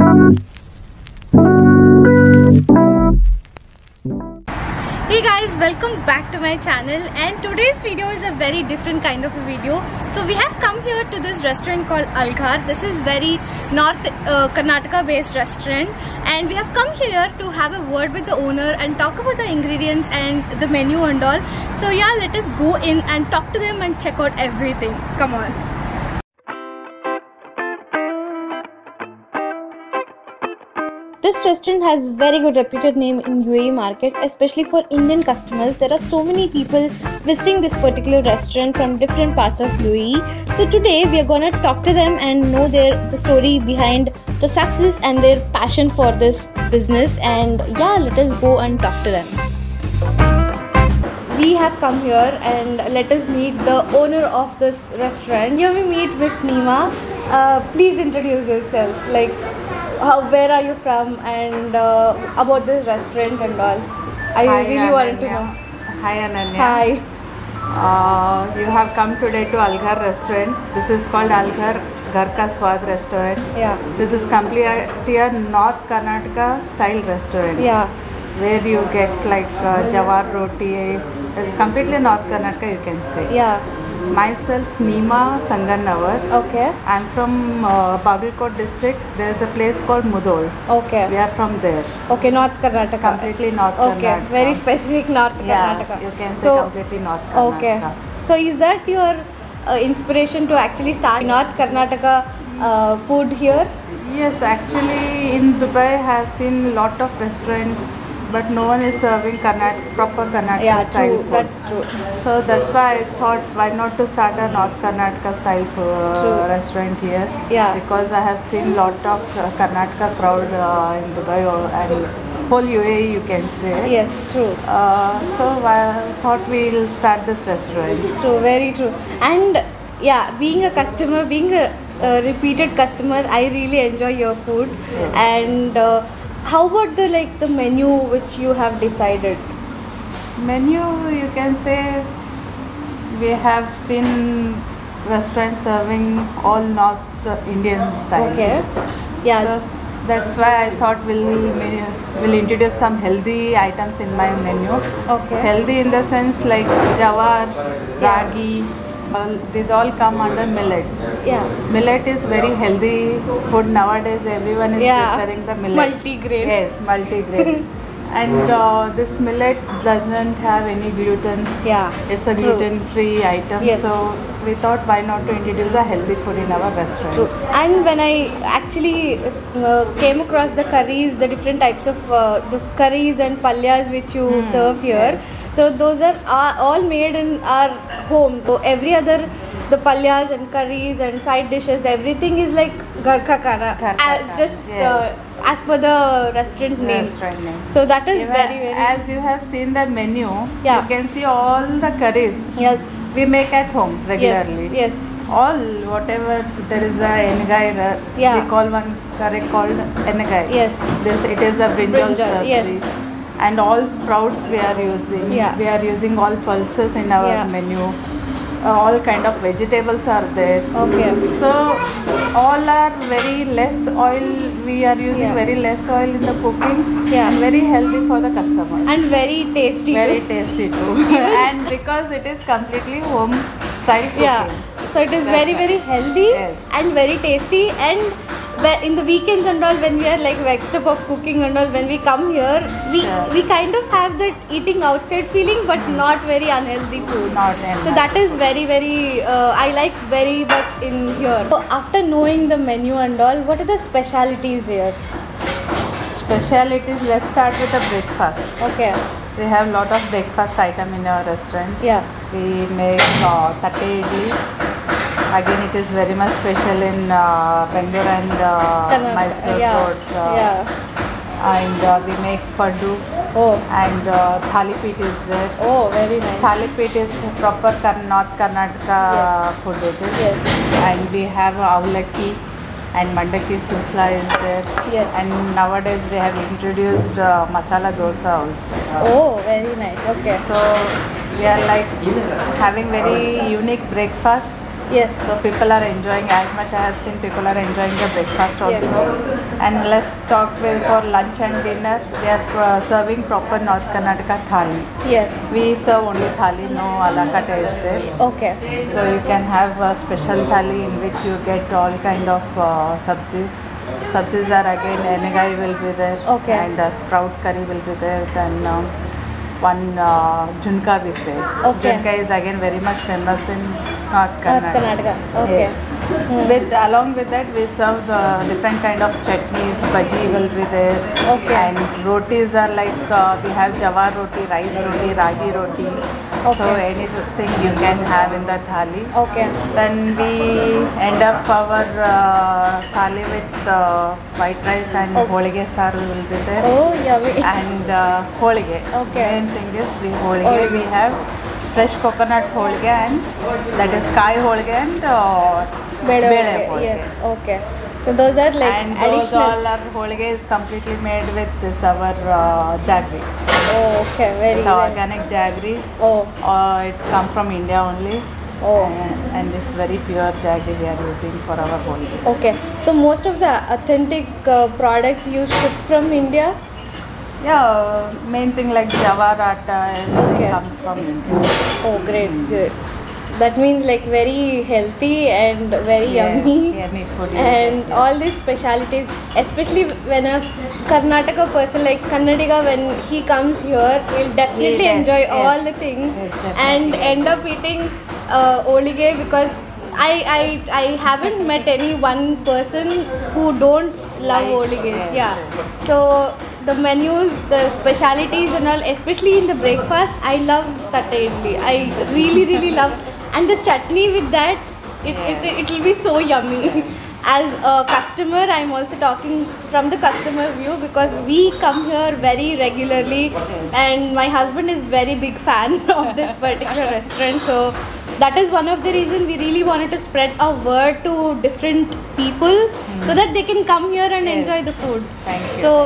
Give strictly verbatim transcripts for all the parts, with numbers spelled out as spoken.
Hey guys, welcome back to my channel, and today's video is a very different kind of a video. So we have come here to this restaurant called Alghar. This is very North uh, Karnataka based restaurant, and we have come here to have a word with the owner and talk about the ingredients and the menu and all. So yeah, let us go in and talk to them and check out everything. Come on. This restaurant has very good reputed name in U A E market, especially for Indian customers. There are so many people visiting this particular restaurant from different parts of U A E. So today we are gonna talk to them and know their the story behind the success and their passion for this business. And yeah, let us go and talk to them. We have come here and let us meet the owner of this restaurant. Here we meet Miss Neema. Uh, please introduce yourself. Like, how, where are you from, and uh, about this restaurant and all. I Hi, really Ananya. wanted to know. Hi Ananya. Hi. Uh, you have come today to Alghar restaurant. This is called Alghar Ghar Ka Swad restaurant. Yeah. This is completely a North Karnataka style restaurant. Yeah. Where you get like uh, jawar roti. It's completely North Karnataka, you can say. Yeah. Myself, Neema Sangannavar. Okay. I'm from uh, Bagalkot district. There is a place called Mudol. Okay. We are from there. Okay, North Karnataka. Completely North Okay. Karnataka. Very specific North Yeah, Karnataka. you can say So, completely North Karnataka. okay. So is that your uh, inspiration to actually start North Karnataka uh, food here? Yes, actually in Dubai I have seen a lot of restaurants, but no one is serving Karnat proper Karnataka Yeah, style true. food. That's true. So that's why I thought, why not to start a North Karnataka style food, True. uh, restaurant here? Yeah. Because I have seen lot of uh, Karnataka crowd uh, in Dubai or, and whole U A E, you can say. Yes, true. Uh, so I thought we'll start this restaurant. True, very true. And yeah, being a customer, being a, a repeated customer, I really enjoy your food. Yes. And uh, how about the like the menu which you have decided? Menu, you can say we have seen restaurants serving all North Indian style. Okay. Yeah. So s- that's why I thought we'll will introduce some healthy items in my menu. Okay. Healthy in the sense like jawar, ragi. All, these all come under millets. Yeah. Millet is very healthy food nowadays. Everyone is Yeah. preferring the millet. Multigrain. Yes, multigrain. And uh, this millet doesn't have any gluten. Yeah. It's a True. gluten-free item. Yes. So we thought, why not to introduce a healthy food in our restaurant? True. And when I actually uh, came across the curries, the different types of uh, the curries and palyas which you Hmm, serve here, yes. so those are, are all made in our home. So every other, the palyas and curries and side dishes, everything is like Ghar Ka Khana, Ghar Ka uh, Khana, just yes. uh, as per the restaurant name. Restaurant name. So that is Even very very as you have seen the menu, Yeah. you can see all the curries yes we make at home regularly. yes yes All whatever there is a enegai, uh, Yeah. we call one curry called enegai. yes This it is a brinjal, Brinjal, sabzi. yes. And all sprouts we are using. Yeah. We are using all pulses in our Yeah. menu. Uh, all kind of vegetables are there. okay So all are very less oil. We are using Yeah. very less oil in the cooking. Yeah. And very healthy for the customer. and very tasty Very too. tasty too. And because it is completely home style cooking. Yeah, so it is That's very right. very healthy Yes. and very tasty. And whe- in the weekends and all, when we are like vexed up of cooking and all, when we come here, we Sure. we kind of have that eating outside feeling, but not very unhealthy food. Not So unhealthy. that is very very uh, I like very much in here. So after knowing the menu and all, what are the specialities here? Specialities. Let's start with the breakfast. Okay. We have lot of breakfast item in our restaurant. Yeah. We make uh, tatte idli. Again, it is very much special in uh, Bangalore and uh, Karnataka. Mysore Yeah. Road. Uh, Yeah. And uh, we make paddu, Oh. and uh, thali peet is there. Oh, very nice. Thali peet is proper Kar- North Karnataka Yes. food it is. Yes. And we have avlaki and mandaki susla is there. Yes. And nowadays we have introduced uh, masala dosa also. Oh, very nice. Okay. So we are like having very unique breakfast Yes. So people are enjoying as much. I have seen people are enjoying the breakfast also. Yes. And let's talk with for lunch and dinner. They are uh, serving proper North Karnataka thali. Yes. We serve only thali, no a la carte is there. Okay. So you can have a special thali in which you get all kind of uh, sabzis. Sabzis are again enegai will be there. Okay. And uh, sprout curry will be there. Then um, one uh, junka we say. Okay. Junka is again very much famous in North Karnataka. North Karnataka. Okay. Yes. With along with that we serve uh, different kind of chutneys. Bhaji will be there. Okay. And rotis are like uh, we have jawar roti, rice roti, ragi roti. Okay. So anything you can have in the thali. Okay. Then we end up our uh, thali with uh, white rice and Oh. holige saru will be there. Oh, yummy. And uh, holige. Okay. Main thing is the holige. Holige. We have fresh coconut holige and that is kai holige and uh, Bele bele holige. holige. Yes. Okay. So those are like And those all additional. are holige is completely made with this our uh, jaggery. Oh, okay. Very It's well. organic jaggery. Oh. Uh, it come from India only. Oh. And, and it's very pure jaggery we are using for our holige. Okay. So most of the authentic uh, products you ship from India. Yeah, uh, main thing like jawar atta everything Okay. comes from India. Oh, great. Great. That means like very healthy and very Yes, yummy. yummy food. And yes. all these specialities, especially when a Karnataka person like Kannadiga, when he comes here, he'll definitely Yes, enjoy yes. all the things Yes, and definitely. end up eating uh, olige because I, I I haven't met any one person who don't love Like, oliges. yes, Yeah. yes. So the menus, the specialities and all, especially in the breakfast, I love tatte idli. I really really love, and the chutney with that, it it it will be so yummy. As a customer, I'm also talking from the customer view because we come here very regularly, and my husband is very big fan of this particular restaurant. So that is one of the reason we really wanted to spread our word to different people so that they can come here and Yes. enjoy the food. Thank you. So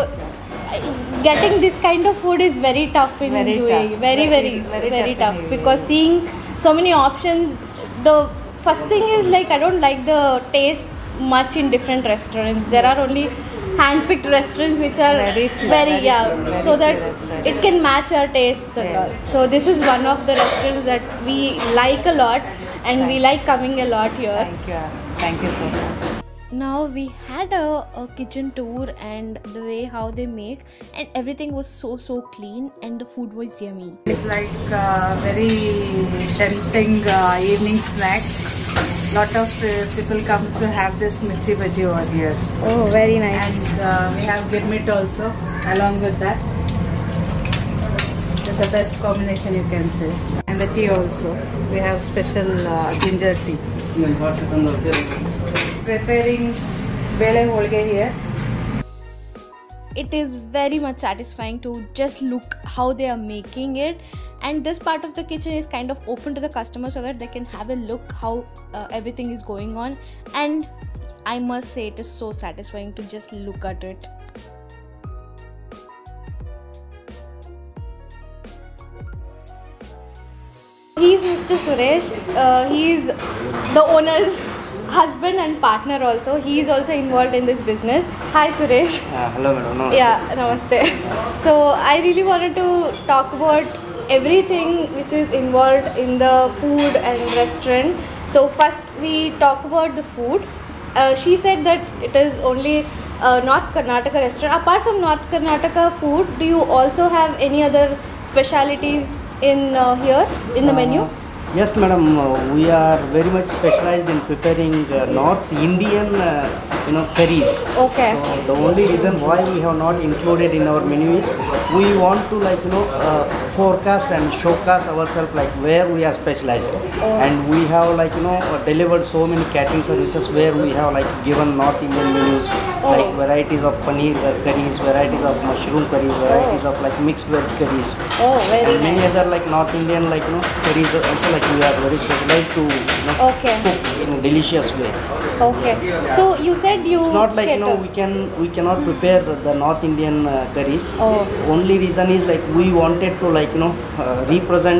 getting this kind of food is very tough in Very U A E. tough. Very, very, Very- very, very tough, tough in U A E. because seeing so many options, the first thing is like I don't like the taste much in different restaurants. There are only hand-picked restaurants which are Very few, very, very yeah, few, very so that few restaurants. it can match our tastes and Yes. all. So this is one of the restaurants that we like a lot, and we like coming a lot here. Thank you. Thank you so much. Now we had a, a kitchen tour and the way how they make, and everything was so so clean and the food was yummy. It's like uh, very tempting uh, evening snack. Lot of uh, people come to have this mirchi bhaji over here. Oh, very nice. And uh, we have girmit also along with that. It's the best combination you can say. And the tea also. We have special uh, ginger tea. Preparing bele holge here. It is very much satisfying to just look how they are making it, and this part of the kitchen is kind of open to the customer so that they can have a look how uh, everything is going on, and I must say it is so satisfying to just look at it. He's Mister Suresh. Uh, he's the owner's husband and partner also. He is also involved in this business. Hi Suresh. Uh, hello madam. Namaste. Yeah, namaste. So I really wanted to talk about everything which is involved in the food and restaurant. So first we talk about the food. Uh, she said that it is only uh, North Karnataka restaurant. Apart from North Karnataka food, do you also have any other specialities in uh, here in the menu? Uh, yes madam, uh, we are very much specialized in preparing uh, North Indian uh, you know curries. Okay. So the only reason why we have not included in our menu is we want to like you know uh, forecast and showcase ourselves like where we are specialized. Oh. And we have like you know uh, delivered so many catering services where we have like given North Indian menus, Oh. like varieties of paneer uh, curries, varieties of mushroom curries, varieties of like mixed veg curries. Oh, very And many nice. other like North Indian like you know curries are also like we are very specialized to you know Okay. cook in a delicious way. Okay. So you said you It's not like you know cater- we can we cannot prepare the North Indian uh, curries. Oh. Only reason is like we wanted to like you know uh, represent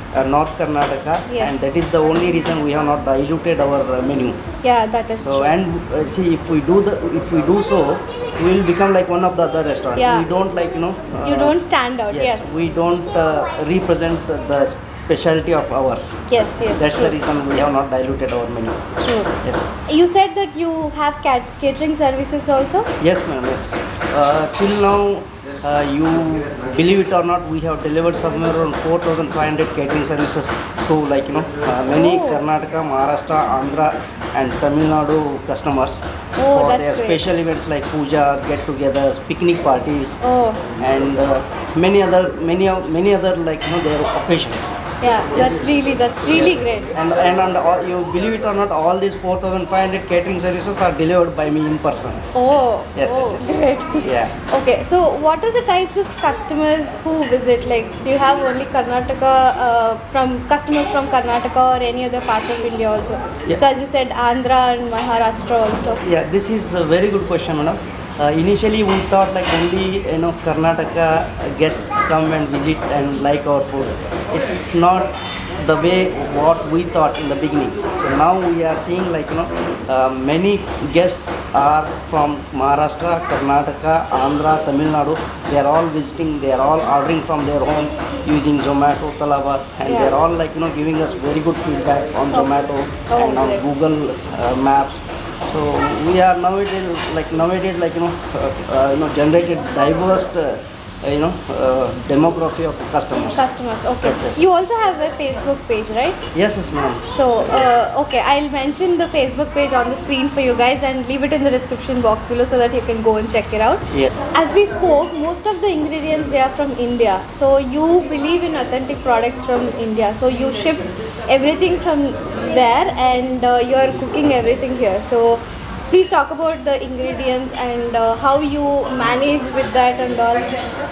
uh, North Karnataka, Yes. and that is the only reason we have not diluted our uh, menu. Yeah, that is So true. and uh, see, if we do the if we do so, we will become like one of the other restaurants. Yeah. We don't like you know. Uh, You don't stand out. Yes. Yes. We don't uh, represent the, the specialty of ours. Yes, yes. That's true. the reason we have not diluted our menu. True. Yes. You said that you have cat catering services also? Yes, ma'am. Yes. Uh, till now, uh, you believe it or not, we have delivered somewhere around four thousand five hundred catering services to like you know uh, many Oh. Karnataka, Maharashtra, Andhra, and Tamil Nadu customers Oh, for that's their great. special events like pujas, get-togethers, picnic parties, Oh, and uh, many other many of- many other like you know their occasions. yeah. That's really that's really great. And and, and all, you believe it or not, all these four thousand five hundred catering services are delivered by me in person. Oh, Yes, oh, yes, yes. great. Yeah. Okay, so what are the types of customers who visit? Like, do you have only Karnataka uh, from customers from Karnataka or any other parts of India also? Yeah. So as you said, Andhra and Maharashtra also. Yeah, this is a very good question, madam. Uh, initially, we thought like only you know Karnataka guests come and visit and like our food. It's not the way what we thought in the beginning. So now we are seeing like you know uh, many guests are from Maharashtra, Karnataka, Andhra, Tamil Nadu. They are all visiting. They are all ordering from their home using Zomato, Talabat, and Yeah. they are all like you know giving us very good feedback on Zomato Oh, and on great. Google uh, Maps. So we are nowadays like nowadays like you know uh, uh, you know generated diverse uh, you know uh, demography of customers. Customers, okay. Yes, yes. You also have a Facebook page, right? Yes, yes, ma'am. So, uh, okay, I'll mention the Facebook page on the screen for you guys and leave it in the description box below so that you can go and check it out. Yeah. As we spoke, most of the ingredients they are from India. So you believe in authentic products from India. So you ship everything from there and uh, you are cooking everything here. So please talk about the ingredients and uh, how you manage with that and all.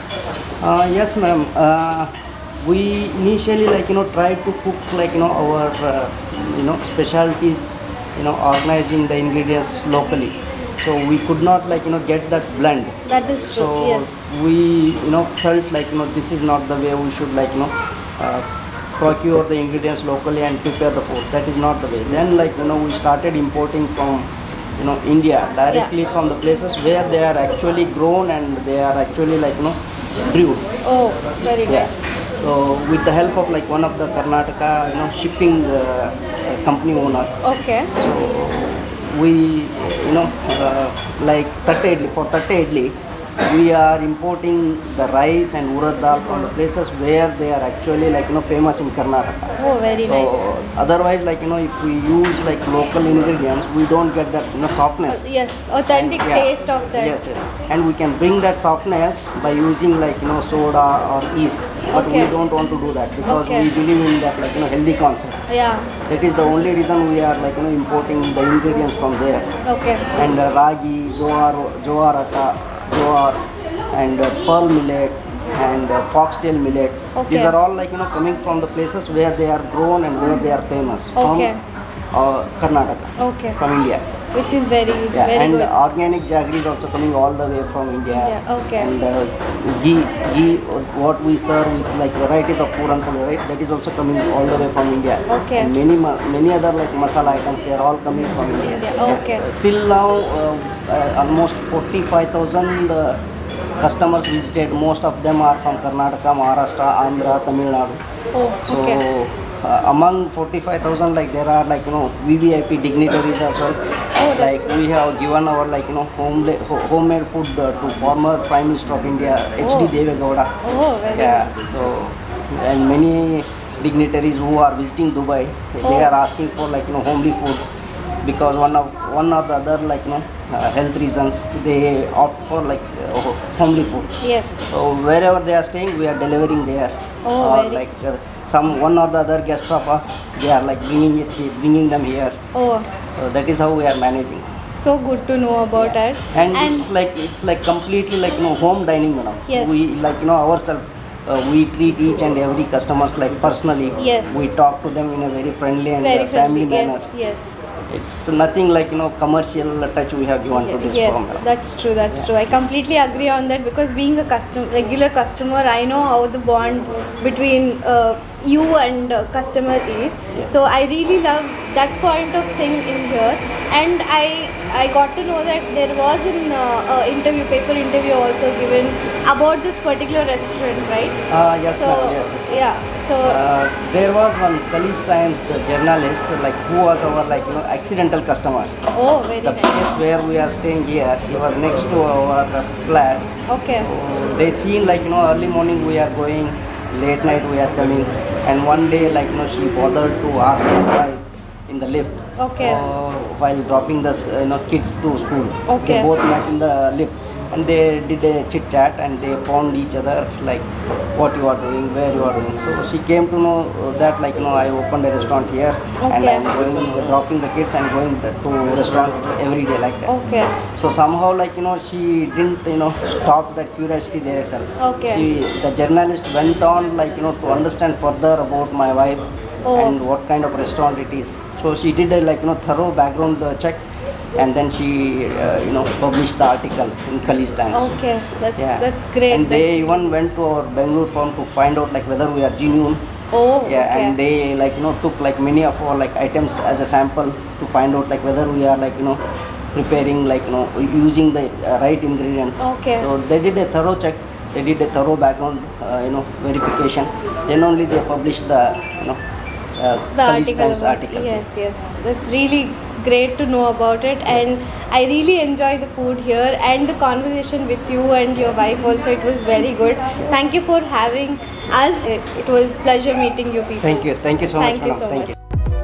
Uh, yes, ma'am. Uh, we initially like you know tried to cook like you know our uh, you know specialties, you know organizing the ingredients locally. So we could not like you know get that blend. That is true, So yes. we you know felt like you know this is not the way we should like you know uh, procure the ingredients locally and prepare the food. That is not the way. Then like you know we started importing from you know India directly Yeah. from the places where they are actually grown and they are actually like you know brewed. Oh, very Yeah. nice. So with the help of like one of the Karnataka you know shipping uh, uh, company owner. Okay. So we you know uh, like tatte idli, for tatte idli we are importing the rice and urad dal from the places where they are actually like you know famous in Karnataka. Oh, very So nice. otherwise like you know if we use like local ingredients we don't get that you know softness. Uh, yes, authentic And, yeah, taste of that. Yes, yes. And we can bring that softness by using like you know soda or yeast. But Okay. we don't want to do that because Okay. we believe in that like you know healthy concept. Yeah. That is the only reason we are like you know importing the ingredients from there. Okay. And uh, ragi, jowar, jowar atta, jowar, and uh, pearl millet, and uh, foxtail millet. Okay. These are all like you know coming from the places where they are grown and where they are famous Okay. from uh, Karnataka, Okay. from India. Which is very, Yeah, very and good. uh, organic jaggery is also coming all the way from India. Yeah, okay. And uh, ghee, ghee, uh, what we serve with like varieties of puran puli, right? That is also coming all the way from India. Okay. And many ma- many other like masala items, they are all coming from India. India, okay. Uh, till now, uh, uh, almost forty-five thousand uh, customers visited. Most of them are from Karnataka, Maharashtra, Andhra, Tamil Nadu. Oh, So okay. uh, among forty-five thousand, like there are like you know V V I P dignitaries as well. Oh, that's Like we have given our like you know home ho- homemade food uh, to former Prime Minister of India, H D Oh. Devegowda. Oh, very Yeah. So and many dignitaries who are visiting Dubai, Oh. they are asking for like you know homely food because one of one or the other like you know uh, health reasons they opt for like uh, homely food. Yes. So wherever they are staying, we are delivering there. Oh, or very- like uh, some one or the other guests of us, they are like bringing it, bringing them here. Oh, So that is how we are managing. so good to know about it. And, it's like it's like completely like you know home dining, madam. Yes. We like you know ourselves. Uh, we treat each and every customers like personally. Yes. We talk to them in a very friendly and very uh, family friendly. manner. Yes, yes. It's nothing like you know commercial touch we have given to this Yes, firm. madam. that's true. That's true. I completely agree on that because being a custom, regular customer, I know how the bond between uh, you and uh, customer is. Yes. So I really love that point of thing in here, and I I got to know that there was an uh, uh, interview, paper interview also given about this particular restaurant, right? Uh, yes, So ma'am, yes, yes, yes. yeah, so Uh, there was one Khalees Times uh, journalist, like who was our like you know accidental customer. oh, very The nice. place where we are staying here, he was next to our uh, flat. Okay. So they seen like you know early morning we are going, late night we are coming, and one day like you know she bothered to ask my wife in the lift. Okay. Uh, while dropping the uh, you know kids to school. Okay. They both met in the lift, and they did a chit chat, and they found each other like what you are doing, where you are doing. So she came to know that like you know I opened a restaurant here, and Okay. I'm going dropping the kids and going to restaurant every day like that. Okay. So somehow like you know she didn't you know stop that curiosity there itself. Okay. She, the journalist went on like you know to understand further about my wife Oh. and what kind of restaurant it is. So she did a like you know thorough background uh, check, and then she uh, you know published the article in Khalees Times. Okay. That's Yeah. that's great. And they That's- even went to our Bangalore firm to find out like whether we are genuine. oh. Yeah, Okay. and they like you know took like many of our like items as a sample to find out like whether we are like you know preparing like you know using the uh, right ingredients. Okay. So they did a thorough check. They did a thorough background uh, you know verification. Then only they published the you know uh, The Khalees article. Times about- article. Yes, yes. That's really great to know about it, and I really enjoy the food here and the conversation with you and your wife also. It was very good. Thank you for having us. It, it was pleasure meeting you people. Thank you. Thank you so Thank much, you madam. so Thank much. you.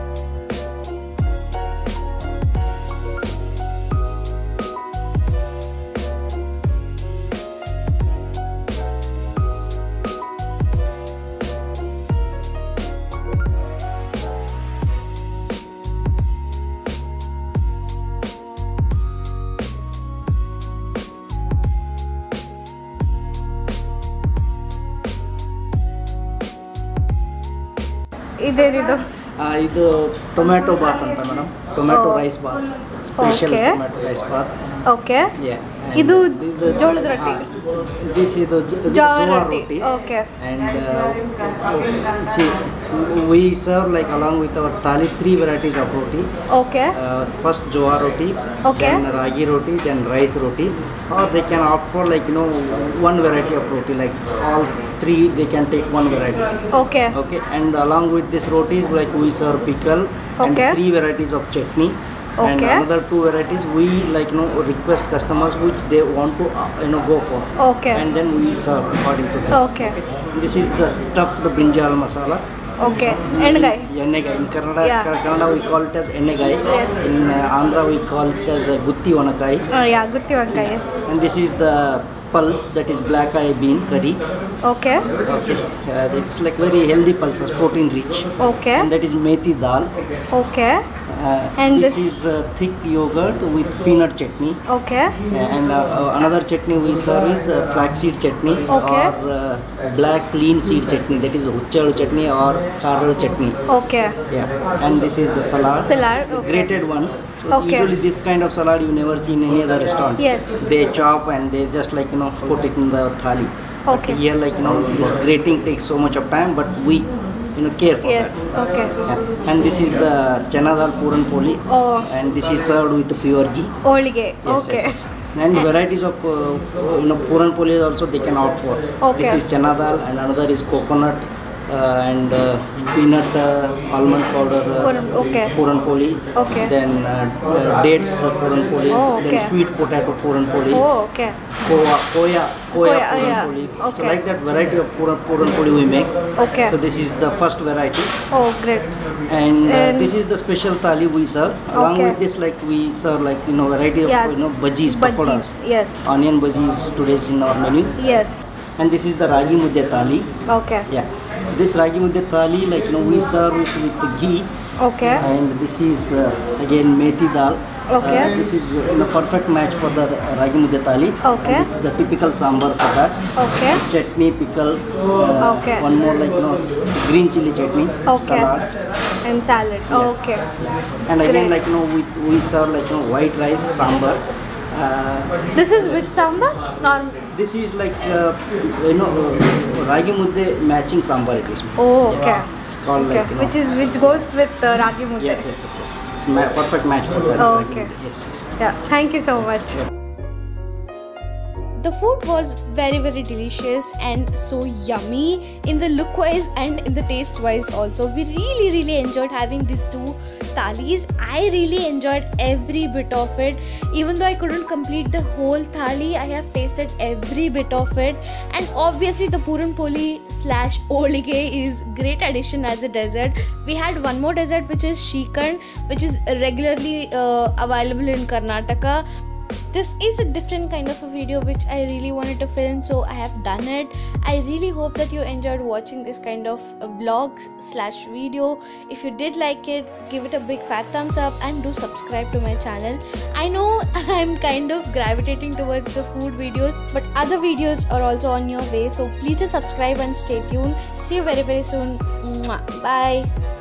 ಇದೇನಿದು ಆ, ಇದು tomato bath ಅಂತ madam, tomato Oh. Rice bath, special Okay. Tomato rice bath. Okay Yeah. ಇದು this- ಜೋಳದ ರೊಟ್ಟಿ. ಹಾ, this ಇದು ಜ- ಜೋಳ ಜೋಳ ರೊಟ್ಟಿ. ರೊಟ್ಟಿ. Okay. And uh, see, we serve like along with our thali three varieties of roti. Okay Uh, first jowar roti, Okay. then ragi roti, then rice roti, or they can opt for like you know one variety of roti, like all three they can take one variety. Okay Okay, and along with this rotis like we serve pickle and Okay. three varieties of chutney. And Okay. another two varieties we like you know request customers which they want to uh, you know go for, Okay. and then we serve according to that. Okay. This is the stuffed brinjal masala. Okay ennegai. Ennegai. In Kannada, Yeah. Kannada we call it as ennegai. Yes. In uh, Andhra we call it as uh, gutti vanakai. Yeah gutti vankai. Yes. And this is the pulse, that is black eye bean curry. Okay Okay, uh, it's like very healthy pulses, protein rich. Okay And that is methi dal. Okay Uh, And this, this- is uh, thick yogurt with peanut chutney. Okay And uh, uh, another chutney we serve is uh, flaxseed chutney, Okay. or uh, black lean seed chutney, that is uchal chutney or karal chutney. Okay Yeah, and this is the salad. Salad, It's a okay. grated one. So Okay. usually this kind of salad you never see in any other restaurant. Yes. They chop and they just like you know put it in the thali. Okay. But here like you know this grating takes so much of time, but we you know care for yes that. Okay Yeah. And this is the chana dal puran poli. Oh And this is served with pure ghee. Holige. Yes, okay yes, yes. And varieties of uh, you know puran poli also they can opt for. Okay. This is chana dal, and another is coconut uh, and uh, peanut uh, almond powder uh, Puran, okay. puran poli. Okay. Then uh, uh, dates uh, puran poli. Oh, okay. Then sweet potato puran poli. Oh okay Koya, koya, koya Koya, puran yeah. poli. Okay. So like that variety of puran, puran poli we make. Okay So this is the first variety. Oh great. And, uh, And- this is the special thali we serve. Along Okay. with this, like we serve like you know variety of Yeah. you know bhajis, pakodas, yes onion bhajis today's in our menu. Yes And this is the ragi mudde thali. Okay Yeah, this ragi mudde thali like you know we serve it with the ghee. Okay And this is uh, again methi dal. Okay. Uh, this is uh, you know perfect match for the ragi mudde thali. Okay. And this is the typical sambar for that. Okay Chutney, pickle. Uh, Okay. One more like you know green chili chutney. Okay Salads. And salad. Yeah. Okay And again, Great. like you know, we, we serve like you know white rice sambar, Uh, This is with sambar? Normal. this is like uh, you know uh, ragi mudde matching sambar it is. Oh, okay. It's called Okay. like you know. Which is which goes with uh, ragi mudde. Yes, yes, yes, yes. It's ma- perfect match for that. Oh, ragi okay. mudde. Yes, yes. Yeah. Thank you so much. The food was very very delicious and so yummy in the look wise and in the taste wise also. We really really enjoyed having these two thalis. I really enjoyed every bit of it. Even though I couldn't complete the whole thali, I have tasted every bit of it. And obviously the puran poli slash olige is great addition as a dessert. We had one more dessert which is Shrikhand, which is regularly uh, available in Karnataka. This is a different kind of a video which I really wanted to film, so I have done it. I really hope that you enjoyed watching this kind of vlogs slash video. If you did like it, give it a big fat thumbs up and do subscribe to my channel. I know I'm kind of gravitating towards the food videos, but other videos are also on your way, so please just subscribe and stay tuned. See you very very soon. Mwah. Bye.